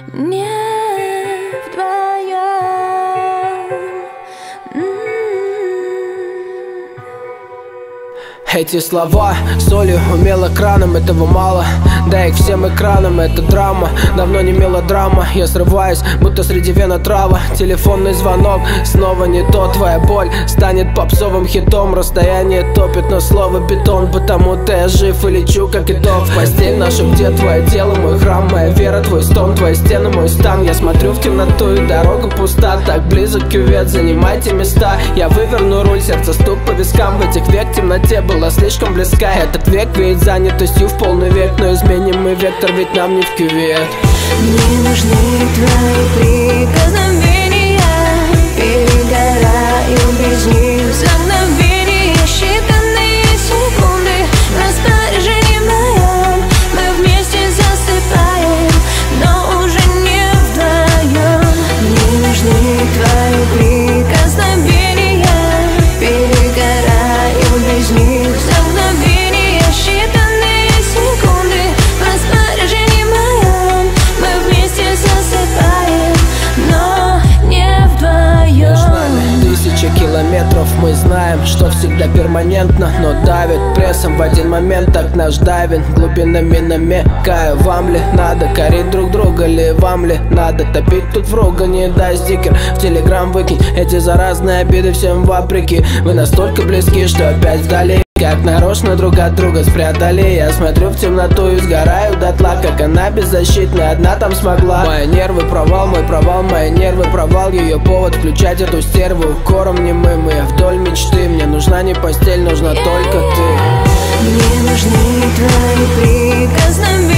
Не вдвоем. Эти слова солью умело краном, этого мало. Да их всем экранам, это драма, давно не мелодрама. Я срываюсь, будто среди вен отрава. Телефонный звонок, снова не то. Твоя боль станет попсовым хитом. Расстояние топит, но слово бетон. Потому-то я жив и лечу, как итог. Постель наша, где твое тело, мой храм, моя вера, твой стон, твои стены, мой стан. Я смотрю в темноту, и дорога пуста. Так близок кювет, занимайте места. Я выверну руль, сердце стук по вискам. В этих век темноте была слишком близка. Этот век веет занятостью в полный век. Но изменим мы вектор, ведь нам не в кювет. Мне нужны твои прикосновения. Перегораю без них за мгновение. Считанные секунды в распоряжении моем. Мы вместе засыпаем, но уже не вдвоем. Мне нужны твои прикосновения. Перегораю без них за мгновение. Считанные секунды в распоряжении моем. Мы вместе засыпаем, но не вдвоем. Между нами 1000 километров. Мы знаем, что всегда перманентно, но давит прессом в один момент. Так наш давит глубинами намекаю. Вам ли надо корить друг друга, ли вам ли надо топить тут врага? Не дай стикер в телеграм выкинь. Эти заразные обиды всем вопреки. Вы настолько близки, что опять вдали. Как нарочно друг от друга спрятали. Я смотрю в темноту и сгораю дотла. Как она беззащитная, одна там смогла. Мои нервы провал, мой провал, мои нервы провал. Ее повод включать эту стерву укором немым. Я вдоль мечты, мне нужна не постель, нужна только ты. Мне нужны твои прикосновения.